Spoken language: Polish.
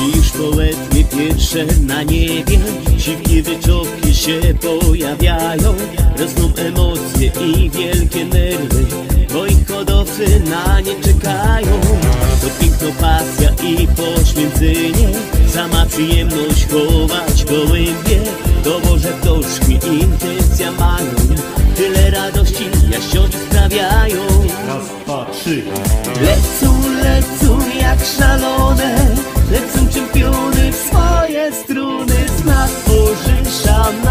Już południe pierwsze na niebie, dziwne czołgi się pojawiają. Rosną emocje i wielkie nerwy, bo ich hodowcy na nie czekają. To piękno, pasja i poświęcenie, sama przyjemność chować gołębie. To Boże wtoczki intencja mają, tyle radości jasiowi sprawiają. Raz, dwa, trzy. Lecą, lecą jak szalone, lecą czempiony w swoje struny. Znak Boży szan